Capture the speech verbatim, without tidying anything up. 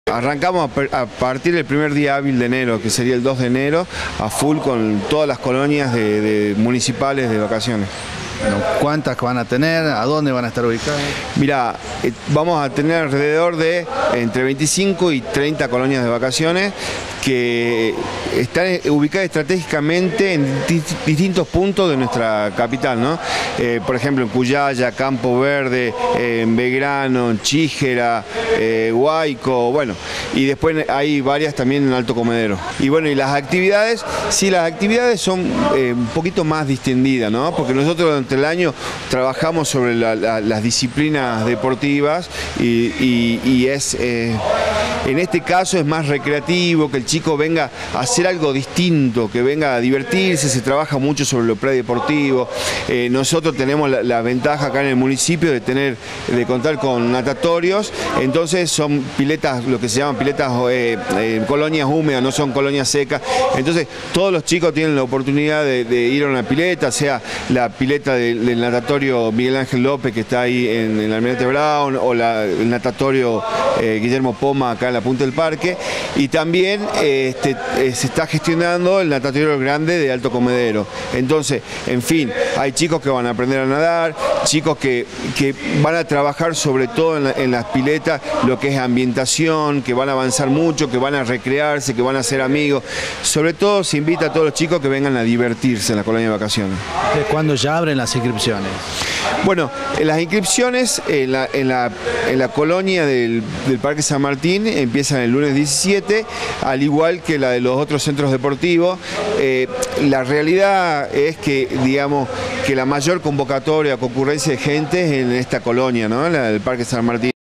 Arrancamos a partir del primer día hábil de enero, que sería el dos de enero, a full con todas las colonias de, de municipales de vacaciones. Bueno, ¿cuántas van a tener? ¿A dónde van a estar ubicadas? Mira, eh, vamos a tener alrededor de entre veinticinco y treinta colonias de vacaciones que están ubicadas estratégicamente en distintos puntos de nuestra capital, ¿no? Eh, por ejemplo, en Cuyaya, Campo Verde, eh, en Belgrano, en Chíjera, eh, Huayco, bueno, y después hay varias también en Alto Comedero. Y bueno, y las actividades, sí, las actividades son eh, un poquito más distendidas, ¿no? Porque nosotros durante el año trabajamos sobre la, la, las disciplinas deportivas y, y, y es, eh, en este caso es más recreativo, que el chico venga a hacer algo distinto, que venga a divertirse, se trabaja mucho sobre lo predeportivo. Eh, nosotros tenemos la, la ventaja acá en el municipio de tener, de contar con natatorios, entonces son piletas, lo que se llaman piletas, eh, eh, colonias húmedas, no son colonias secas, entonces todos los chicos tienen la oportunidad de, de ir a una pileta, sea la pileta del, del natatorio Miguel Ángel López que está ahí en, en Almirante Brown, o la, el natatorio eh, Guillermo Poma acá en la punta del parque, y también eh, Este, eh, se está gestionando el natatorio grande de Alto Comedero. Entonces, en fin, hay chicos que van a aprender a nadar, chicos que, que van a trabajar sobre todo en, la, en las piletas lo que es ambientación, que van a avanzar mucho, que van a recrearse, que van a ser amigos. Sobre todo se invita a todos los chicos que vengan a divertirse en la colonia de vacaciones. ¿Cuándo ya abren las inscripciones? Bueno, en las inscripciones en la, en la, en la colonia del, del Parque San Martín empiezan el lunes diecisiete, al igual que la de los otros centros deportivos. Eh, la realidad es que, digamos, que la mayor convocatoria, concurrencia de gente es en esta colonia, ¿no? La del Parque San Martín.